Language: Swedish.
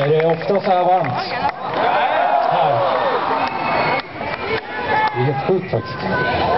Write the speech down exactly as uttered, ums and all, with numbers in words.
Är det ofta så här varmt? Här. Det är helt sjukt faktiskt.